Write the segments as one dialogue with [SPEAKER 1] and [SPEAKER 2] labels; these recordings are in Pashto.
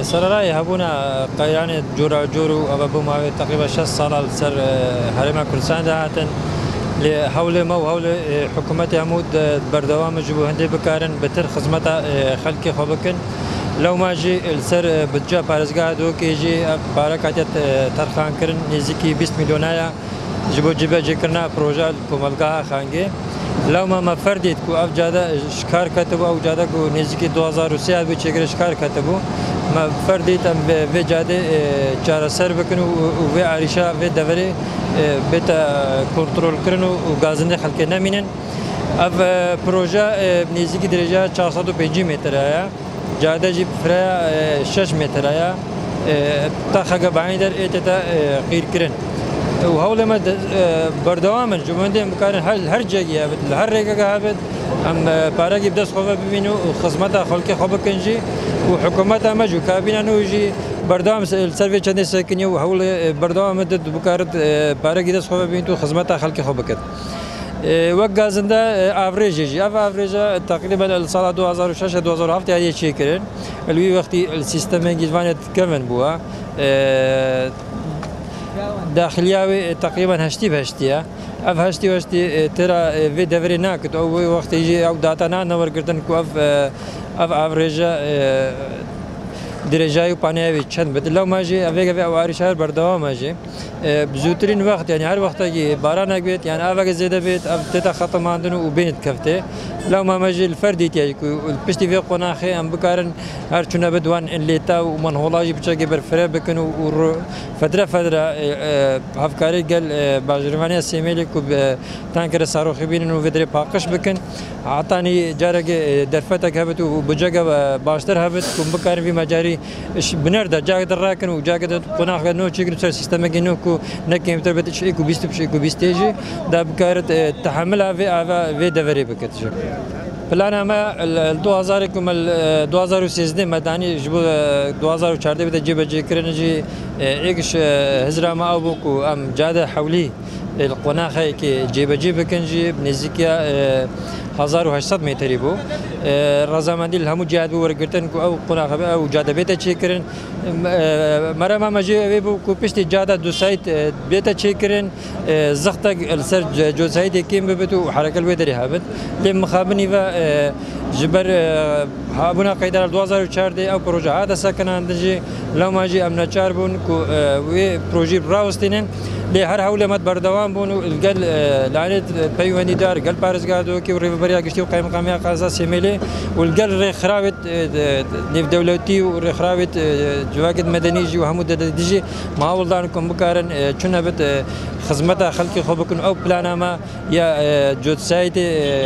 [SPEAKER 1] سرراي هبونا يعني جورا جورو أبو ما تقريبا 6 سال سر هرم كردستان دهاتن لحول ما وحول حكومة عمود بردوام جبو هندي بكارن بتر خدمة خلقي خبكن لو ما جي السر بتجا بارزقا دو كيجي باركاتيت ترخان كرن نزيكي 20 مليونايا جبو جبا جكرنا بروجا كومالقا خانجي لو ما فرديت كو اف جاده شكار كتبو او جاده كو نزيكي 2003 بي چگره شكار كتبو ما فرديت ام في جاده چار سر بكنو و عريشا في دوري بتا كنترول كرنو و غازنده خلق نمينن اف بروجا نزيكي درجه 450 متر ايا جاده جي فرا 6 متر ايا تاخا بعيدر اتتا قير كرن وهول ما بردوام جمهندي مكان هر جاي هر ريقه هابد ام باراجي بدس خوفه ببينو خدمتها خلقي خوبه كنجي وحكومتها مجو كابينه نوجي بردوام السيرفي چند سكني وهول بردوام مدد بكارت باراجي دس خوفه ببينو خدمتها خلقي خوبه كد وقازنده افريج جي افريج تقريبا السنه 2006 2007 هي شي كرن الوي وقتي السيستم جيفانت كمان بوا داخلياوي تقريبا هشتي بهشتيا اف هشتي وهشتي ترى في دوري ناكت او وقت يجي او داتانا نور قردن كو اف افريج درجاي وبانيوي چند بد لو ماجي افيغا او اريشار بردوا ماجي بزوترين وقت يعني هر وقت يجي بارانك بيت يعني افا زياده بيت اف تتا خطم عندنا وبينت كفته لو ما ماجي الفردي تيجي البشتي في قناخي ام بكارن هر چنا بدوان ان ليتا ومن هولاجي بچا برفره بكن و فتره افكاري قال باجرمانيا سيميلي كو تانكر صاروخي بين انه فيدري باقش بكن عطاني جارك درفتك هبت وبجا باشتر هبت كم بكارن في مجاري بنردا جاك دراكن وجاك قناخ نو تشيكن سيستم جنو كو نكيم تربت شيكو بيست بشيكو بيستيجي دا بكارت تحملها في دفري بكتش بلانا ما 2000 كم 2013 مداني جبو 2014 بده جيب جيكرنجي ايش هزرا ما ابوكو ام جاده حولي القناخه كي جيب كنجي بنزيكيا 1800 متر بو رزامندی الهمو جهاد بو ورگرتن کو او قناخه او جاده بیت چیکرن مرا ما جي بو کو پشت جاده دو سایت بیت چیکرن زخت السر جو سایت کیم بتو حرکه البيت هابت لم مخابني و جبر هابونا قيدار 2004 او بروجه هذا سكن عندجي لو ما جي امنا چاربون کو وي بروجي براوستين لي هر حول مد بردوام بون القل لعنت بيواني دار قل بارز قادو كي وريفريا قشتي وقيم قاميا قازا سيميلي والقل ري خراوت نيف دولتي وري خراوت جواكد مدني جي وحمود دجي ما ولدانكم بكارن چنا بت خدمتها خلقي خوبكن او بلانما يا جود سايت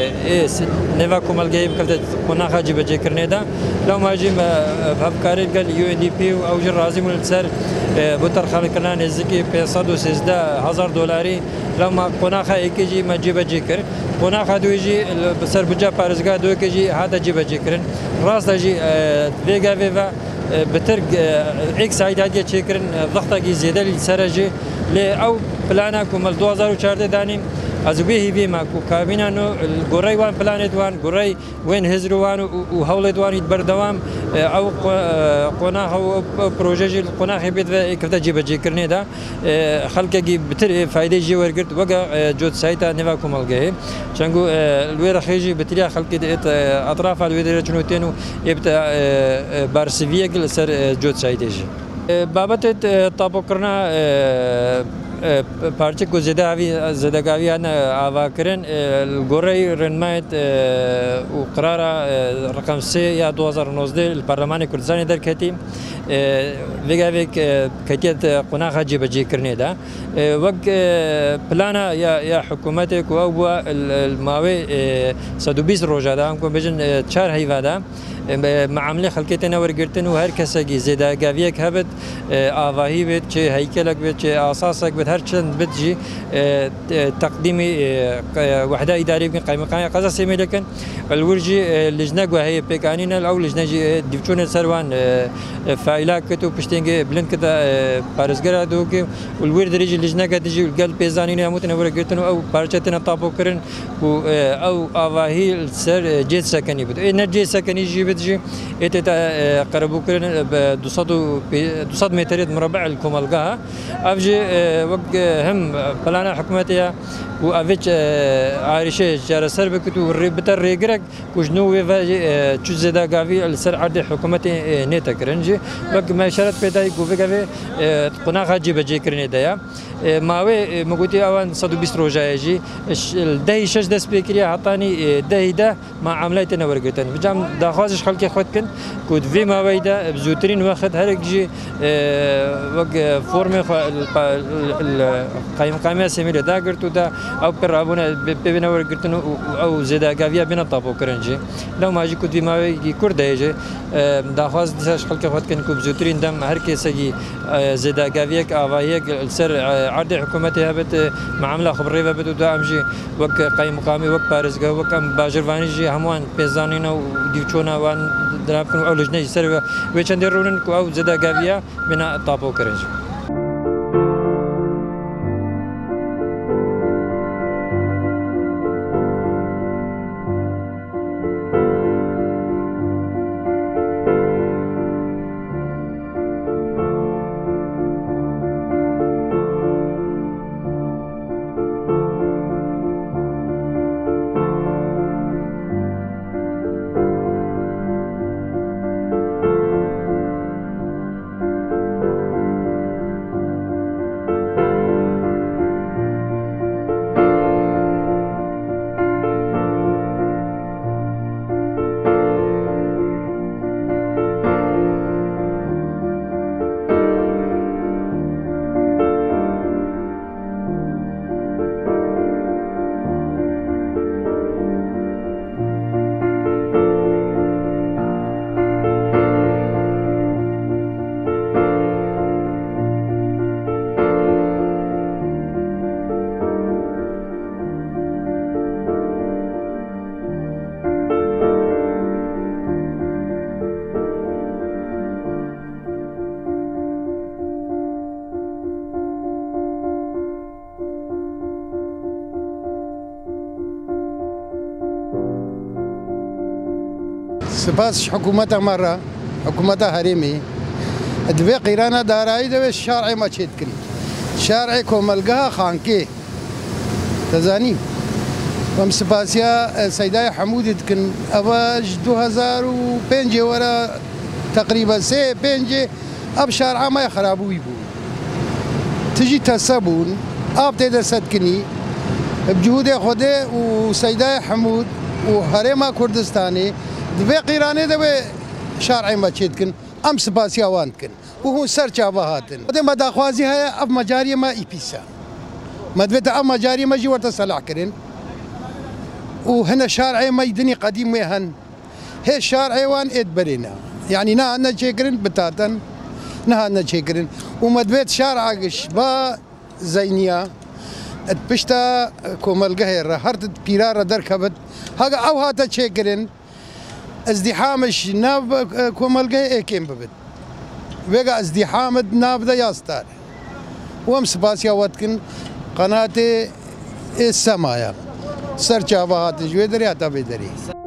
[SPEAKER 1] نيفاكم الجيب كفت قناخه جي بجي كرنيدا لو ما جي بافكاري قال يو ان دي بي او جر رازم السر بوتر خلقنا نزكي 516 دولاري لما قناخه ايكي ما جيب جيكر قناخه دوجي بسر بجا بارزغا دو كيجي هذا جيب جيكرن راس جي فيغا فيفا بترق اكس عيدات تشيكرن ضغطه زياده للسرجي ل او بلانكم 2004 داني ازبيه بما كابينا نو الغوري وان بلانت وان غوري وين هزروان وهولد وان بردوام او قناخ بروجي القناخ بيت كفتا جيب جيكرني دا خلقي بتر فايده جي ورغت وقا جود سايتا نيفاكم الجي شانغو الوير خيجي بتريا خلقي اطراف الوير چنوتينو يبتا بارسيفيكل سر جود سايتجي بابت طابو کرنا پارچه کو زدگاوی انا آواکرن الگوری رنمایت و قرار رقم 3 یا 2019 البرلمان کردستان در کتی ویگاویک کتیت قناخه جیب جی کرنی دا وق پلانا یا حکومت کو او الماوی 120 روزه دا هم کو بجن 4 هیوا دا معامله خلقتنا ورگرتن و هر کسی زدگاویک هبت آواهی بید چه هیکلک بید چه اساسک بید بيت هرشن بتجي تقديم وحدة إدارية بين قائمة قضاء سيمي لكن الورجي لجنة وهي بيكانينا أو لجنة ديفشون سروان فايلاك كتو بشتينجي بلند كده بارزجرا دوكي والورد ريجي لجنة قديجي والقلب بيزانين يموتنا ورقتنا أو بارشتنا طابو كرن أو أواهي السر جيت سكني بدو إن جيت سكني جي بتجي إتتا قربو كرن ب 200 متر مربع الكمالجها أفجي وق هم بلانا حكومتها وأفج عارشة جار سر بكتو بتر رجرك وجنو وفاجي تجزدا قافي السر عرض حكومتي نيتا كرنجي وق ما شرط بداي قوي قافي قناع خاجي بجي كرني دايا ماوي مقولتي أوان 120 رجاجي ده شش دس بكري عطاني ده مع عمليتنا ورقتنا بجام داخوازش خلقي خوتكن كود في ماوي ده بزوترين واخد هرق جي وق فورمي قائمة سميرة دا قرتو دا أو برابونا بينا ورقتنا أو زدا قافيا بينا طابو كرنجي لو ما جي كود في ماوي كرده يجي داخواز دساش خلقي خوتكن كود بزوترين دم هر كيسا زدا قافيك آواهيك السر عرض حكومتها بت معاملة خبرية بدو دا أمجي وق قايم مقامي وق بارزقا وق أم باجرواني جي هموان بيزانينا وديوچونا وان درابكن أو لجنة سر ويشان درونن كو أو زدا قافيا بنا طابو كرنجي
[SPEAKER 2] سپاس حکومت مرة حکومت هریمی دبی قیرانا دارایی دوی شارع ما چید کن شارع کوملگاه خانکی تزانی وم سپاسیا سیدای حمودی کن اواج 2005 ورا تقریبا 3-5 اب شارع ما خرابوی بود تجي تسبون اب تقدر سدكني بجهود خوده وسيداي حمود وهريما كردستاني دبي قيراني دبي شارعي ما تشيدكن ام سباسيا وانكن وهو سرچا بهاتن ودي ما داخوازي هي اب مجاري ما ايبيسا مدبت اب مجاري ما جي ورتا صلاح كرين وهنا شارعي ما يدني قديم وهن هي شارعي وان ادبرينا يعني نا تشيكرين بتاتن نها تشيكرين ومدبت شارعش با زينيا بشتا كوملقهر هرت بيرارة دركبت هاga او هاتا تشيكرين ازدحامش ناب كوملقه كيم ببد ويقع ازدحام ناب دا ياستار وامس باسيا واتكن قناتي السمايا سرچا بهات جوي دريا تا بدري